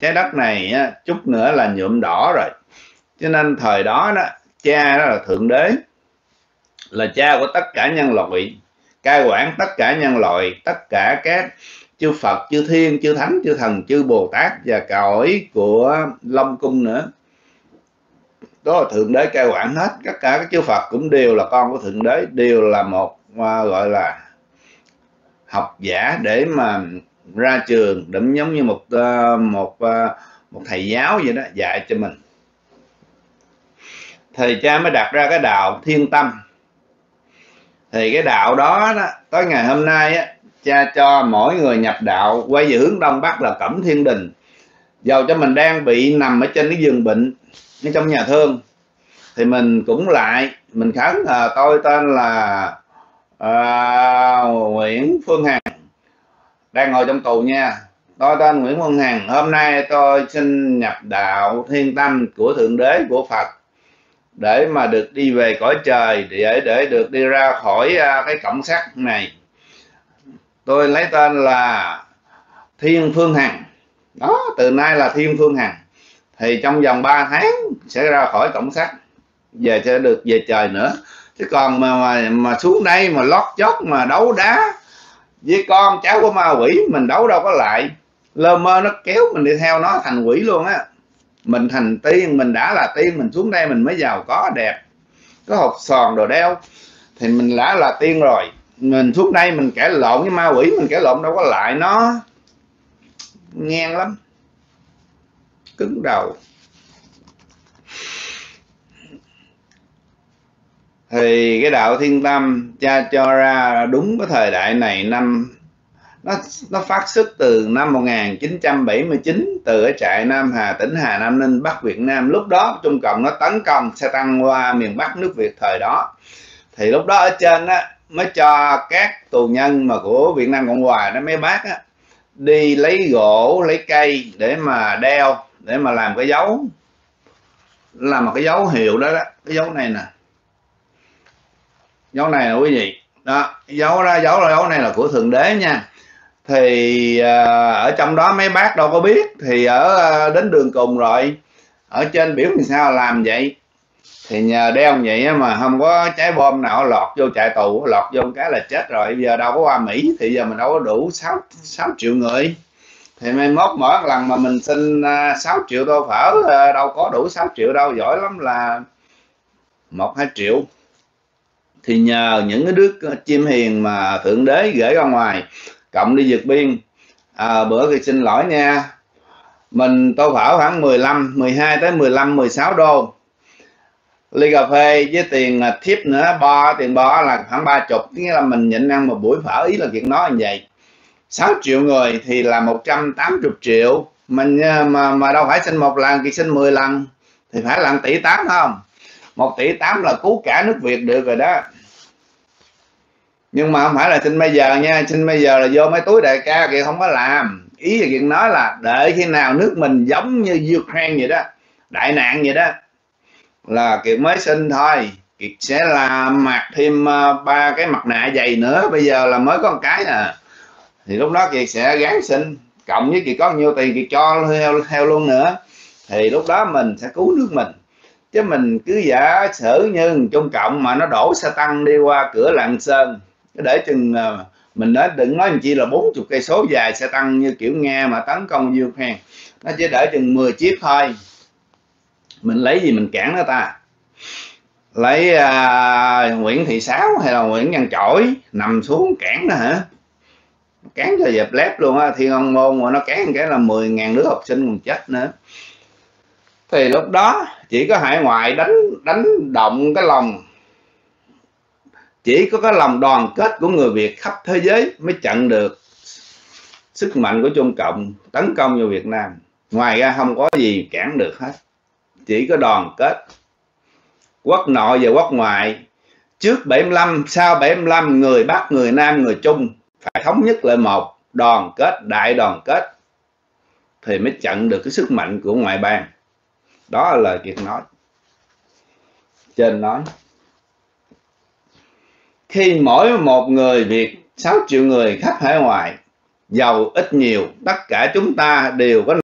trái đất này á, chút nữa là nhuộm đỏ rồi. Cho nên thời đó đó, cha đó là Thượng Đế, là cha của tất cả nhân loại, cai quản tất cả nhân loại, tất cả các chư Phật, chư Thiên, chư Thánh, chư Thần, chư Bồ Tát và cõi của Long Cung nữa. Đó là Thượng Đế cai quản hết. Tất cả các chư Phật cũng đều là con của Thượng Đế, đều là một gọi là học giả để mà ra trường, đụng giống như một thầy giáo vậy đó, dạy cho mình. Thì cha mới đặt ra cái đạo Thiên Tâm. Thì cái đạo đó, tới ngày hôm nay á, cha cho mỗi người nhập đạo quay về hướng Đông Bắc là Cẩm Thiên Đình. Dầu cho mình đang bị nằm ở trên cái giường bệnh ở trong nhà thương, thì mình cũng lại mình khấn tôi tên là Nguyễn Phương Hằng, đang ngồi trong tù nha. Tôi tên Nguyễn Phương Hằng, hôm nay tôi xin nhập đạo Thiên Tâm của Thượng Đế, của Phật, để mà được đi về cõi trời, để được đi ra khỏi cái cổng sắt này. Tôi lấy tên là Thiên Phương Hằng. Đó, từ nay là Thiên Phương Hằng. Thì trong vòng 3 tháng sẽ ra khỏi cổng sắt, về sẽ được về trời nữa. Chứ còn mà xuống đây mà lót chót mà đấu đá với con cháu của ma quỷ, mình đấu đâu có lại. Lơ mơ nó kéo mình đi theo nó thành quỷ luôn á. Mình thành tiên, mình đã là tiên, mình xuống đây mình mới giàu có đẹp, có hột xoàn đồ đeo, thì mình đã là tiên rồi. Mình xuống đây mình cãi lộn với ma quỷ, mình cãi lộn đâu có lại nó, ngang lắm, cứng đầu. Thì cái đạo Thiên Tâm cha cho ra đúng cái thời đại này, nó phát xuất từ năm 1979, từ ở trại Nam Hà, tỉnh Hà Nam Ninh, Bắc Việt Nam. Lúc đó Trung Cộng nó tấn công xe tăng qua miền Bắc nước Việt thời đó. Thì lúc đó ở trên á, mới cho các tù nhân mà của Việt Nam Cộng Hòa đó, mấy bác á, đi lấy gỗ, lấy cây để mà đeo, để mà làm cái dấu, làm một cái dấu hiệu đó, cái dấu này nè, dấu này nè quý vị đó, dấu này là của Thượng Đế nha. Thì ở trong đó mấy bác đâu có biết, thì ở đến đường cùng rồi, ở trên biểu làm sao làm vậy. Thì nhờ đeo vậy mà không có trái bom nào lọt vô trại tù, lọt vô cái là chết rồi. Giờ đâu có qua Mỹ, thì giờ mình đâu có đủ 6 triệu người. Thì mai mốt mỗi lần mà mình xin 6 triệu tô phở, đâu có đủ 6 triệu đâu, giỏi lắm là 1-2 triệu. Thì nhờ những cái đứa chim hiền mà Thượng Đế gửi ra ngoài, cộng đi vượt biên. Bữa thì xin lỗi nha, mình tô phở khoảng 12 tới 15, 16 đô. Ly cà phê với tiền tip nữa, tiền bo là khoảng 30, nghĩa là mình nhịn ăn một buổi phở. Ý là chuyện nói như vậy. 6 triệu người thì là 180 triệu. Mình mà đâu phải xin một lần, thì xin 10 lần thì phải là 1,8 tỷ không? 1,8 tỷ là cứu cả nước Việt được rồi đó. Nhưng mà không phải là xin bây giờ nha, xin bây giờ là vô mấy túi đại ca kìa, không có làm. Ý là chuyện nói là đợi khi nào nước mình giống như Ukraine vậy đó, đại nạn vậy đó, là Kiệt mới xin thôi. Kiệt sẽ làm mặc thêm 3 cái mặt nạ dày nữa, bây giờ là mới có một cái à. Thì lúc đó Kiệt sẽ gắng xin, cộng với Kiệt có nhiêu tiền Kiệt cho theo luôn nữa. Thì lúc đó mình sẽ cứu nước mình. Chứ mình cứ giả sử như Trung Cộng mà nó đổ xe tăng đi qua cửa Lạng Sơn, để chừng mình nói đừng nói chi là 40 cây số dài xe tăng như kiểu Nga mà tấn công Ukraine, nó chỉ để chừng 10 chiếc thôi. Mình lấy gì mình cản nó ta? Lấy Nguyễn Thị Sáu hay là Nguyễn Văn Chổi nằm xuống cản nó hả? Cán cho dẹp lép luôn á. Thiên Ân Môn mà nó cán cái là 10.000 đứa học sinh còn chết nữa. Thì lúc đó chỉ có hải ngoại đánh động cái lòng, chỉ có cái lòng đoàn kết của người Việt khắp thế giới mới chặn được sức mạnh của Trung Cộng tấn công vào Việt Nam. Ngoài ra không có gì cản được hết, chỉ có đoàn kết quốc nội và quốc ngoại. Trước 75, sau 75, người Bắc, người Nam, người Trung phải thống nhất lại một, đoàn kết, đại đoàn kết thì mới chặn được cái sức mạnh của ngoại bang. Đó là lời Kiệt nói. Trên nói khi mỗi một người Việt 6 triệu người khắp hải ngoại, giàu ít nhiều, tất cả chúng ta đều có